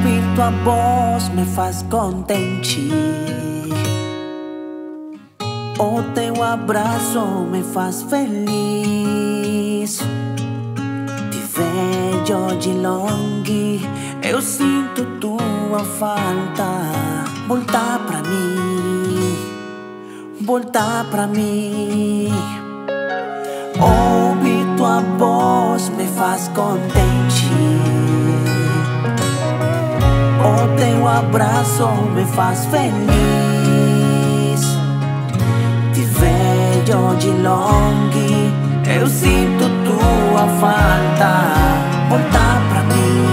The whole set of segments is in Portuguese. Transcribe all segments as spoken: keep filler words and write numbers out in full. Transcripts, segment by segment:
Ouvir tua voz me faz contente. O teu abraço me faz feliz. Te vejo de longe, eu sinto tua falta. Volta pra mim, volta pra mim. Ouvir tua voz me faz contente. O teu abraço me faz feliz. Te vejo de longe, eu sinto tua falta. Volta pra mim,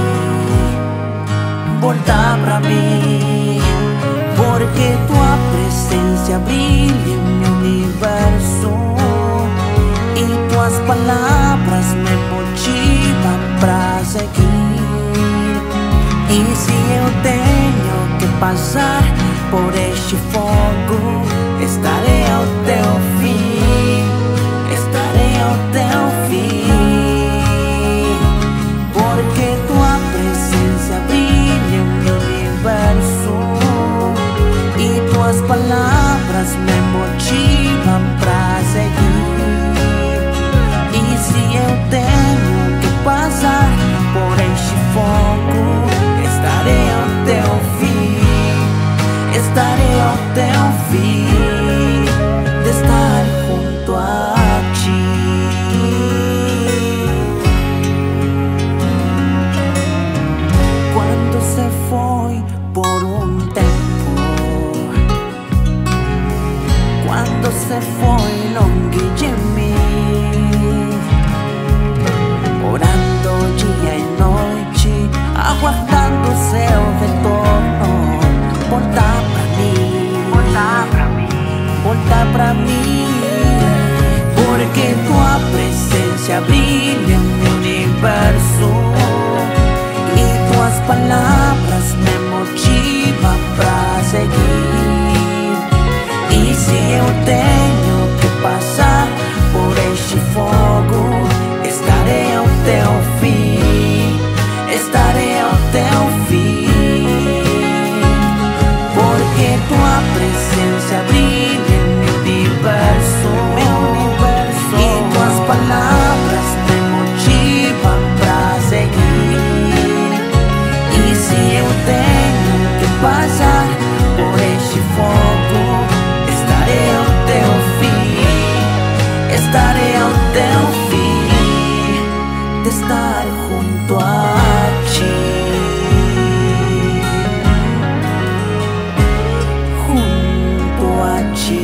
volta pra mim. Porque tua presença brilha em meu universo e tuas palavras me motivam pra seguir. E se eu tenho que passar por este fogo, estarei ao teu fim, estarei ao teu fim. Porque tua presença brilha em meu universo e tuas palavras me motivam pra seguir. E se eu tenho que passar por este fogo, estarei ao teu fim, estarei ao teu fim, de estar junto a ti. Quando se foi por um tempo, quando se foi longe de mim, orando dia e noite, aguardando seu retorno. Volta pra mim, volta pra mim, volta pra mim. Porque tua presença brilha em meu universo e tuas palavras me motivam pra seguir. E se eu tenho que passar por este fogo, estarei ao teu fim, estarei ao teu fim. Porque tua presença brilha em meu universo, meu universo, e tuas palavras me motivam pra seguir. E se eu tenho que passar por este fogo, estarei ao teu fim, estarei ao teu fim, de estar junto a ti, junto a ti.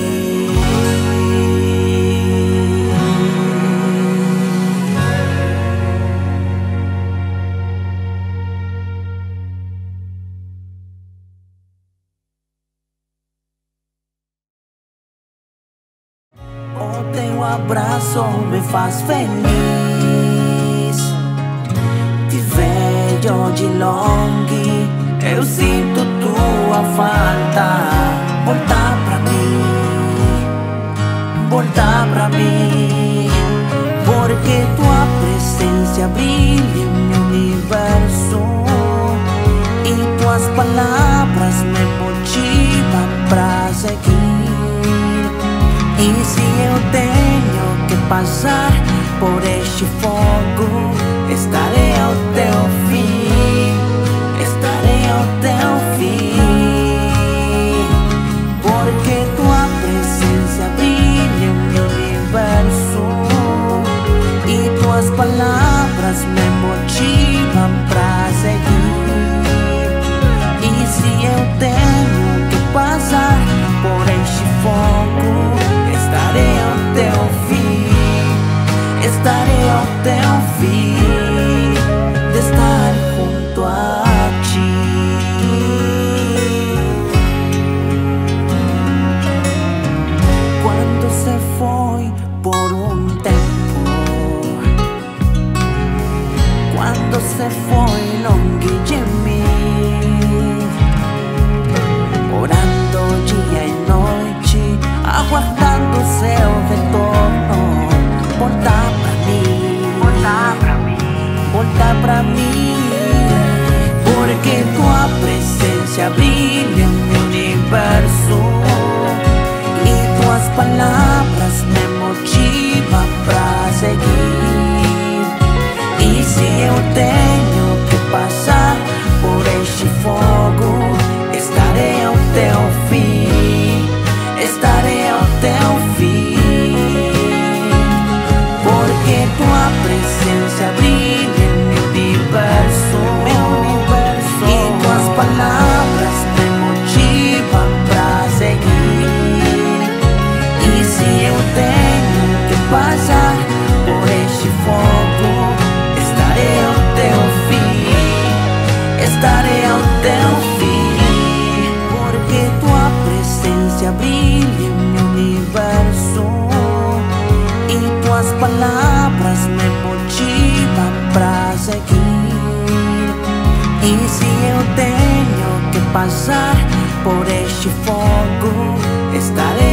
O teu abraço me faz feliz. Te vejo de longe, eu sinto tua falta. Volta pra mim, volta pra mim. Porque tua presença brilha em meu universo e tuas palavras me motivam pra seguir. E se eu tenho que passar por este fogo, estarei ao teu fim, estarei ao teu fim. Porque tua presença brilha em meu universo e tuas palavras me motivam pra seguir. E se eu tenho que passar por este fogo, estarei ao teu fim, estarei ao teu fim, de estar junto a ti. Quando se foi por um tempo, palavras me motivam pra seguir. E se eu tenho que passar por este fogo, estarei